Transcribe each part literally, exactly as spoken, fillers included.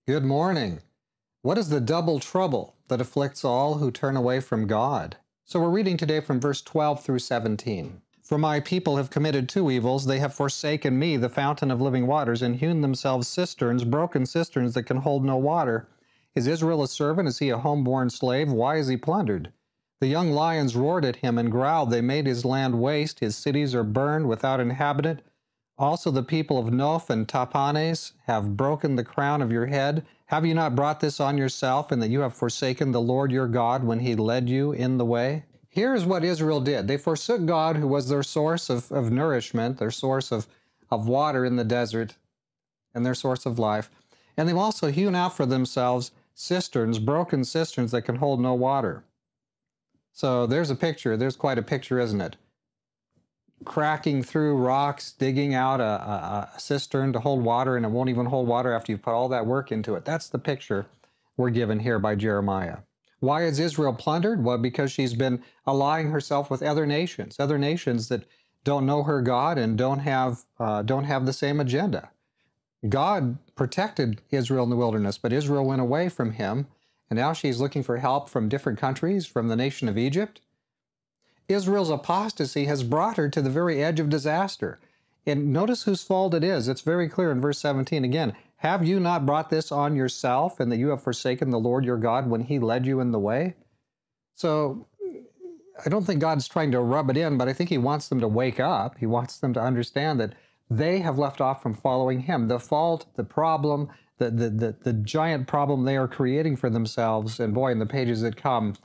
Good morning. What is the double trouble that afflicts all who turn away from God? So we're reading today from verse twelve through seventeen. For my people have committed two evils. They have forsaken me, the fountain of living waters, and hewn themselves cisterns, broken cisterns that can hold no water. Is Israel a servant? Is he a homeborn slave? Why is he plundered? The young lions roared at him and growled. They made his land waste. His cities are burned without inhabitant. Also the people of Noph and Tapanes have broken the crown of your head. Have you not brought this on yourself, and that you have forsaken the Lord your God when he led you in the way? Here's what Israel did. They forsook God, who was their source of, of nourishment, their source of, of water in the desert, and their source of life. And they've also hewn out for themselves cisterns, broken cisterns that can hold no water. So there's a picture. There's quite a picture, isn't it? Cracking through rocks, digging out a, a, a cistern to hold water, and it won't even hold water after you've put all that work into it. That's the picture we're given here by Jeremiah. Why is Israel plundered? Well, because she's been allying herself with other nations, other nations that don't know her God and don't have, uh, don't have the same agenda. God protected Israel in the wilderness, but Israel went away from him, and now she's looking for help from different countries, from the nation of Egypt. Israel's apostasy has brought her to the very edge of disaster. And notice whose fault it is. It's very clear in verse seventeen again. Have you not brought this on yourself, and that you have forsaken the Lord your God when he led you in the way? So I don't think God's trying to rub it in, but I think he wants them to wake up. He wants them to understand that they have left off from following him. The fault, the problem, the, the, the, the giant problem they are creating for themselves, and boy, in the pages that come,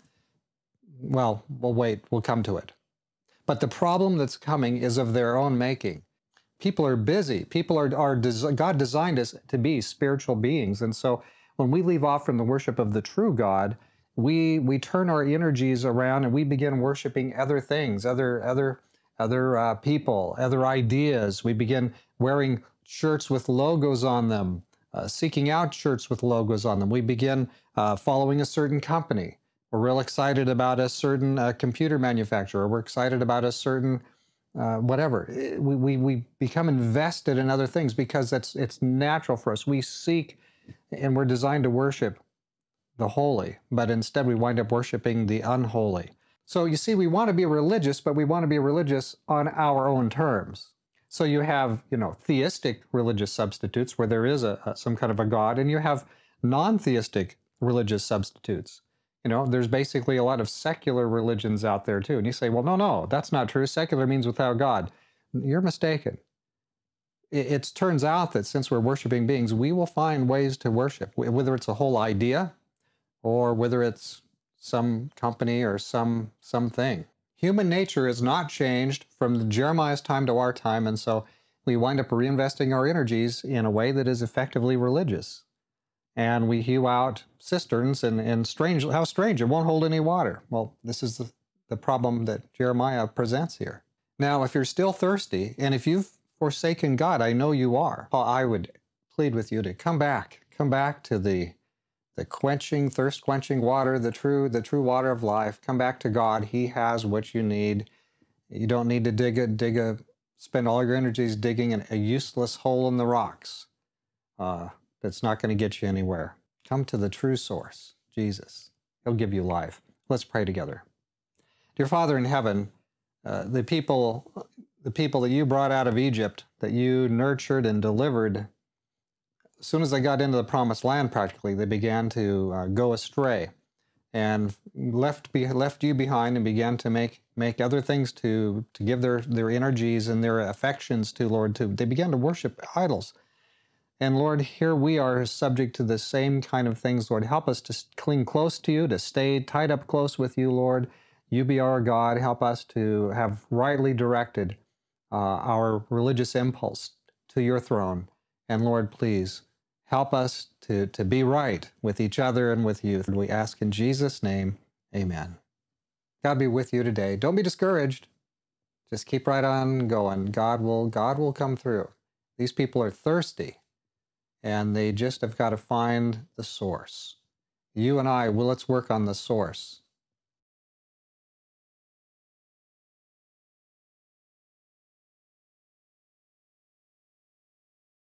well, we'll wait, we'll come to it. But the problem that's coming is of their own making. People are busy. People are, are God designed us to be spiritual beings. And so when we leave off from the worship of the true God, we, we turn our energies around and we begin worshiping other things, other, other, other uh, people, other ideas. We begin wearing shirts with logos on them, uh, seeking out shirts with logos on them. We begin uh, following a certain company. We're real excited about a certain uh, computer manufacturer. We're excited about a certain uh, whatever. We, we, we become invested in other things because that's, it's natural for us. We seek, and we're designed to worship the holy, but instead we wind up worshiping the unholy. So you see, we want to be religious, but we want to be religious on our own terms. So you have, you know, theistic religious substitutes where there is a, a some kind of a God, and you have non-theistic religious substitutes. You know, there's basically a lot of secular religions out there too. And you say, well, no, no, that's not true. Secular means without God. You're mistaken. It, it turns out that since we're worshiping beings, we will find ways to worship, whether it's a whole idea or whether it's some company or some something. Human nature is not changed from Jeremiah's time to our time, and so we wind up reinvesting our energies in a way that is effectively religious. And we hew out cisterns, and, and strange, how strange, it won't hold any water. Well, this is the, the problem that Jeremiah presents here. Now, if you're still thirsty, and if you've forsaken God, I know you are, I would plead with you to come back. Come back to the, the quenching, thirst-quenching water, the true, the true water of life. Come back to God. He has what you need. You don't need to dig a, dig a, spend all your energies digging an, a useless hole in the rocks. Uh, That's not going to get you anywhere. Come to the true source, Jesus. He'll give you life. Let's pray together. Dear Father in heaven, uh, the people, the people that you brought out of Egypt, that you nurtured and delivered, as soon as they got into the promised land, practically, they began to uh, go astray and left be, left you behind and began to make make other things to to give their their energies and their affections to, Lord. To they began to worship idols. And Lord, here we are subject to the same kind of things, Lord. Help us to cling close to you, to stay tied up close with you, Lord. You be our God. Help us to have rightly directed uh, our religious impulse to your throne. And Lord, please help us to, to be right with each other and with you. We ask in Jesus' name, amen. God be with you today. Don't be discouraged. Just keep right on going. God will, God will come through. These people are thirsty. And they just have got to find the source. You and I, well, let's work on the source.